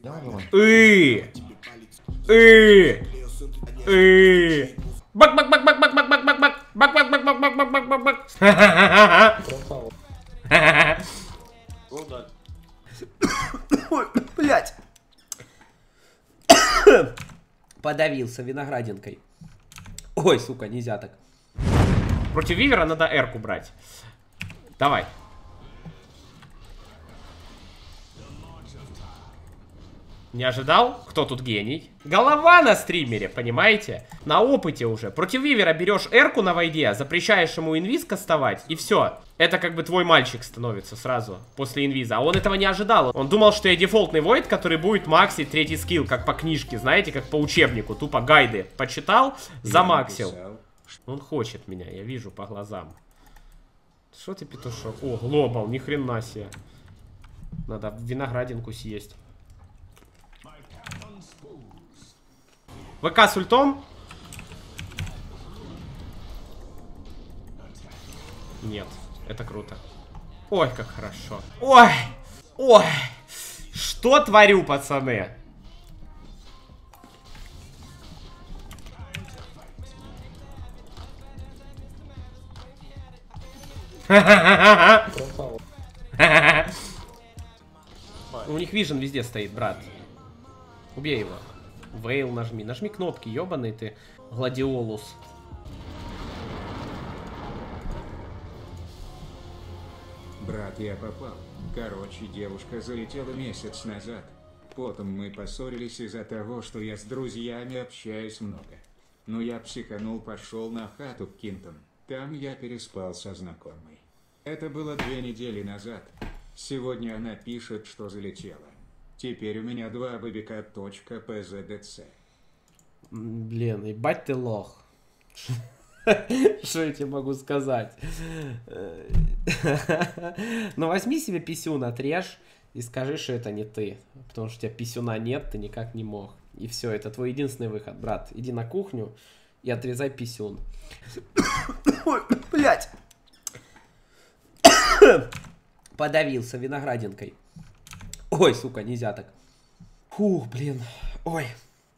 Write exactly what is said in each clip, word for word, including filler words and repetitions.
Ы! Ы! Ы! Бак бак бак бак бак бак бак бак бак бак бак бак бак бак бак бак бак. Блять. Подавился виноградинкой. Ой, сука, нельзя так. Против Вивера надо эрку брать. Давай. Не ожидал? Кто тут гений? Голова на стримере, понимаете? На опыте уже. Против Вивера берешь эрку на войде, запрещаешь ему инвиз кастовать, и все. Это как бы твой мальчик становится сразу после инвиза. А он этого не ожидал. Он думал, что я дефолтный войд, который будет максить третий скилл, как по книжке, знаете, как по учебнику. Тупо гайды почитал, замаксил. Он хочет меня, я вижу по глазам. Что ты, петушок? О, глобал, ни хрена себе. Надо виноградинку съесть. ВК с ультом? Нет, это круто. Ой, как хорошо. Ой, ой, что творю, пацаны? У них вижен везде стоит, брат. Убей его. Вейл нажми. Нажми кнопки, ебаный ты. Гладиолус. Брат, я попал. Короче, девушка залетела месяц назад. Потом мы поссорились из-за того, что я с друзьями общаюсь много. Но я психанул, пошел на хату к Кинтам. Там я переспал со знакомой. Это было две недели назад. Сегодня она пишет, что залетела. Теперь у меня два бобика точка пздц. Блин, ебать ты лох. Что я тебе могу сказать? Ну возьми себе писюн, отрежь и скажи, что это не ты. Потому что у тебя писюна нет, ты никак не мог. И все, это твой единственный выход, брат. Иди на кухню и отрезай писюн. Ой, блять. Подавился виноградинкой. Ой, сука, нельзя так. Фух, блин. Ой.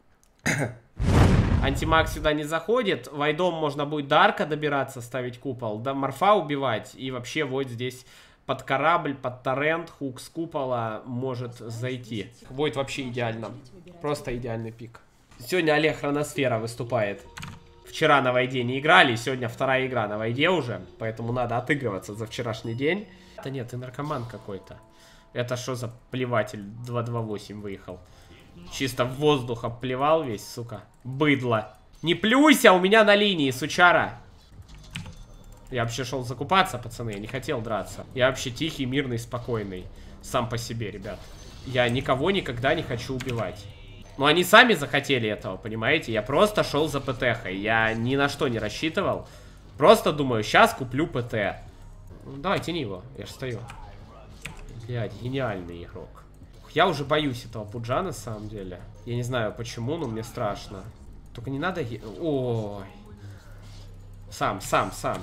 Антимаг сюда не заходит. Войдом можно будет до арка добираться, ставить купол. До морфа убивать. И вообще вот здесь под корабль, под торрент, хук с купола может зайти. Войд вообще идеально. Просто идеальный пик. Сегодня Олег Хроносфера выступает. Вчера на войде не играли, сегодня вторая игра на войде уже. Поэтому надо отыгрываться за вчерашний день. Да нет, ты наркоман какой-то. Это что за плеватель два два восемь выехал? Чисто в воздух обплевал весь, сука. Быдло. Не плюйся, у меня на линии, сучара. Я вообще шел закупаться, пацаны, я не хотел драться. Я вообще тихий, мирный, спокойный. Сам по себе, ребят. Я никого никогда не хочу убивать. Но они сами захотели этого, понимаете? Я просто шел за ПТХой. Я ни на что не рассчитывал. Просто думаю, сейчас куплю ПТ. Ну, давай, тяни его, я же стою. Блядь, гениальный игрок. Я уже боюсь этого пуджа на самом деле. Я не знаю почему, но мне страшно. Только не надо... Ой. Сам, сам, сам.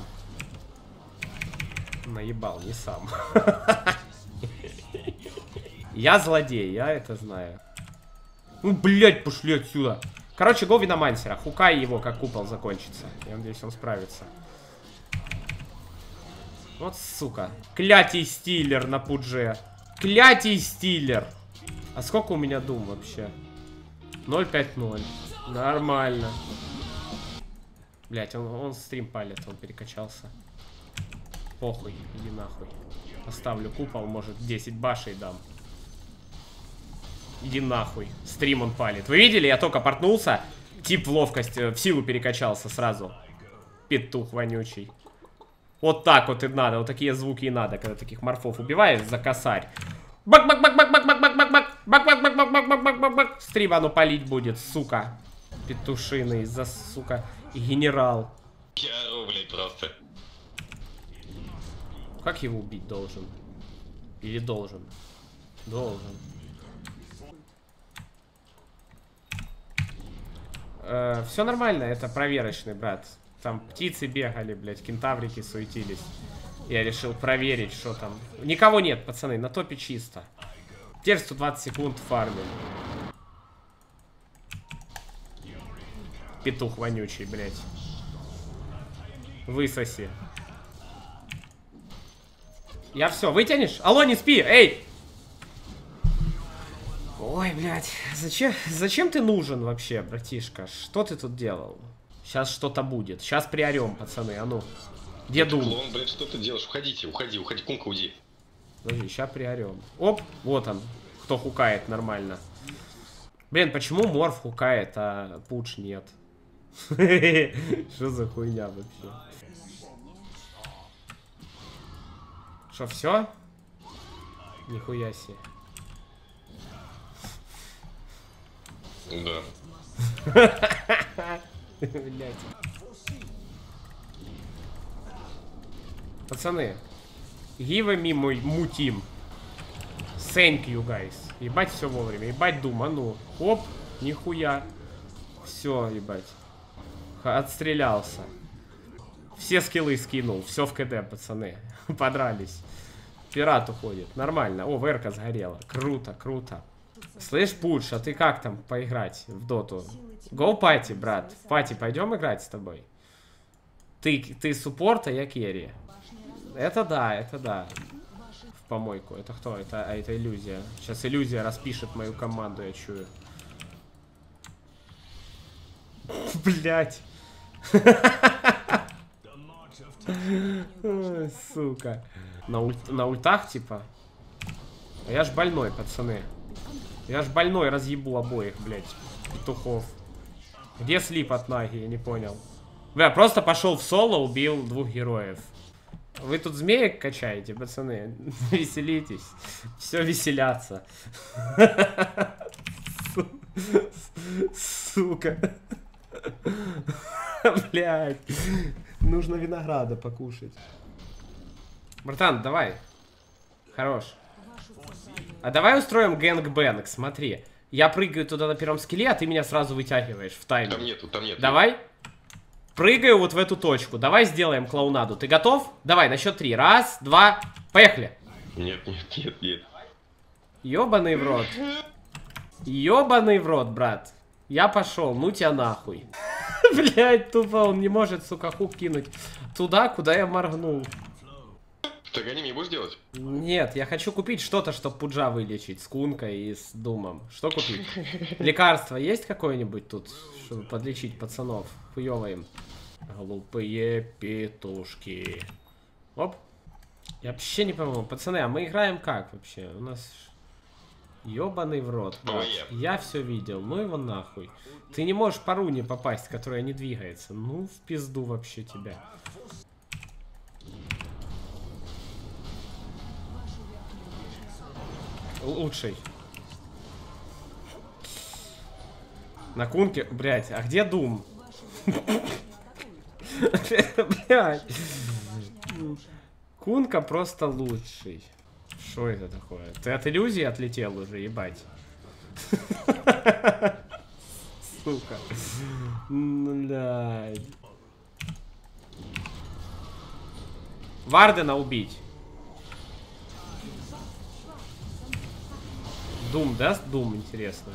Наебал, не сам. Я злодей, я это знаю. Ну, блядь, пошли отсюда. Короче, го Виномансера. Хукай его, как купол закончится. Я надеюсь, он справится. Вот, сука. Клятий стиллер на пудже. Клятий стиллер. А сколько у меня дум вообще? ноль пять ноль. Нормально. Блять, он, он стрим палит, он перекачался. Похуй, иди нахуй. Поставлю купол, может десять башей дам. Иди нахуй. Стрим он палит. Вы видели, я только портнулся. Тип в ловкость, в силу перекачался сразу. Петух вонючий. Вот так вот и надо, вот такие звуки и надо, когда таких морфов убиваешь за косарь. бак бак бак бак бак бак бак бак бак бак бак бак бак бак бак бак бак. Стрим оно палить будет, сука. Петушиный, за сука. Генерал. Я ору, блядь, просто. Как его убить должен? Или должен? Должен. Э, все нормально, это проверочный, брат. Там птицы бегали, блядь, кентаврики суетились. Я решил проверить, что там. Никого нет, пацаны, на топе чисто. Теперь сто двадцать секунд фармим. Петух вонючий, блядь. Высоси. Я все, вытянешь? Алло, не спи, эй! Ой, блядь, зачем, зачем ты нужен вообще, братишка? Что ты тут делал? Сейчас что-то будет. Сейчас приорем, пацаны, а ну. Где Дум? Клон, блядь, что ты делаешь? Уходите, уходи, уходи, Кунка, уйди. Подожди, сейчас приорем. Оп, вот он, кто хукает нормально. Блин, почему Морф хукает, а Пуч нет? Что за хуйня вообще? Что, все? Нихуя себе. Да. Блять. Пацаны, give me мой мутим. Thank you, guys. Ебать, все вовремя. Ебать, Дум, а ну. Оп, нихуя. Все, ебать. Отстрелялся. Все скиллы скинул. Все в КД, пацаны. Подрались. Пират уходит. Нормально. О, ВРК сгорела. Круто, круто. Слышь, Пуч, а ты как там поиграть в доту? Go пати, брат. В пати пойдем играть с тобой? Ты, ты суппорт, а я керри. Это да, это да. В помойку. Это кто? Это, а, это иллюзия. Сейчас иллюзия распишет мою команду, я чую. Блять. Сука. На, уль... на ультах, типа? А я ж больной, пацаны. Я ж больной, разъебу обоих, блядь. Петухов. Где слип от Наги, я не понял. Бля, просто пошел в соло, убил двух героев. Вы тут змеек качаете, пацаны? Веселитесь. Все веселятся. Сука. Блядь. Нужно винограда покушать. Братан, давай. Хорош. А давай устроим гэнгбэнг, смотри. Я прыгаю туда на первом скилле, а ты меня сразу вытягиваешь в таймер. Там нету, там нет. Давай. Прыгаю вот в эту точку. Давай сделаем клоунаду. Ты готов? Давай, на счет три. Раз, два, поехали. Нет, нет, нет, нет. Ёбаный в рот. Ёбаный в рот, брат. Я пошел, ну тебя нахуй. Блять, тупо он не может, сука, хук кинуть туда, куда я моргнул. Так они мне будешь делать? Нет, я хочу купить что-то, чтобы Пуджа вылечить с Кункой и с Думом. Что купить? Лекарство есть какое-нибудь тут, чтобы подлечить пацанов? Хуёво им. Глупые петушки. Оп. Я вообще не пойму. Пацаны, а мы играем как вообще? У нас... Ёбаный в рот, брат. Я все видел. Ну его нахуй. Ты не можешь по руне попасть, которая не двигается. Ну, в пизду вообще тебя. Лучший. На Кунке, блять, а где Дум? Блять. Кунка просто лучший. Что это такое? Ты от иллюзии отлетел уже, ебать. Сука. Блядь. Вардена убить. Дум даст? Дум, интересно.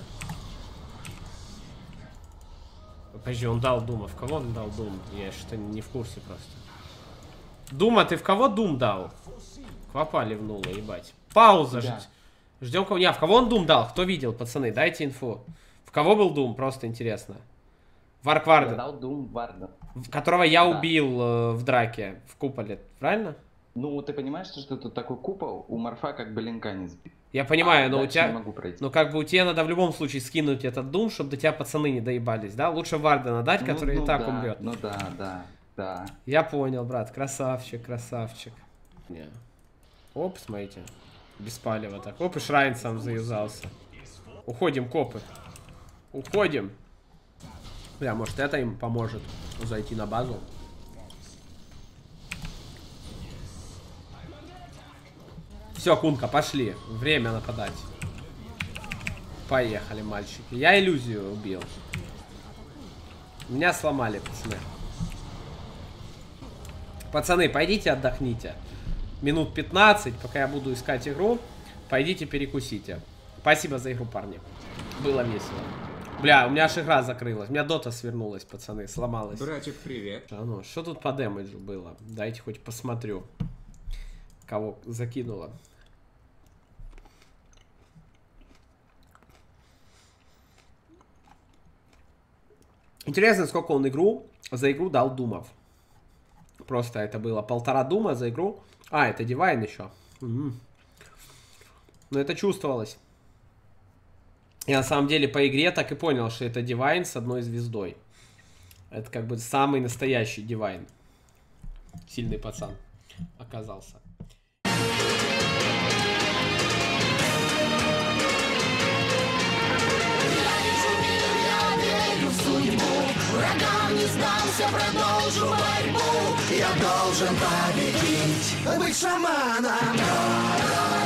Подожди, он дал Дума. В кого он дал Дум? Я что-то не в курсе просто. Дума, ты в кого Дум дал? Квапа ливнула, ебать. Пауза. Да. Ждем кого. Не, а в кого он Дум дал? Кто видел, пацаны? Дайте инфу. В кого был Дум? Просто интересно. Варк Варден. Дал Дум Варден. Которого я да. убил э, в драке. В куполе. Правильно? Ну, ты понимаешь, что тут такой купол? У Морфа как бы линка не сбит. Я понимаю, а, но у тебя... Не могу пройти. Ну, как бы у тебя надо в любом случае скинуть этот Дум, чтобы до тебя пацаны не доебались, да? Лучше Вардена дать, который ну, ну, и так да, умрет. Ну да, да, да. Я понял, брат. Красавчик, красавчик. Не. Оп, смотрите. Без палева так. Оп, и Шрайн сам заюзался. Уходим, копы. Уходим. Бля, может это им поможет зайти на базу. Все, Кунка, пошли. Время нападать. Поехали, мальчики. Я иллюзию убил. Меня сломали, пацаны. Пацаны, пойдите отдохните. Минут пятнадцать, пока я буду искать игру. Пойдите перекусите. Спасибо за игру, парни. Было весело. Бля, у меня аж игра закрылась. У меня дота свернулась, пацаны, сломалась. Братик, привет. А ну, что тут по дэмэджу было? Дайте хоть посмотрю. Кого закинуло. Интересно, сколько он игру за игру дал думов. Просто это было полтора дума за игру. А, это Дивайн еще. Угу. Но это чувствовалось. Я на самом деле по игре так и понял, что это Дивайн с одной звездой. Это как бы самый настоящий Дивайн. Сильный пацан оказался. Врагам не сдался, продолжу борьбу. Я должен победить, быть шаманом.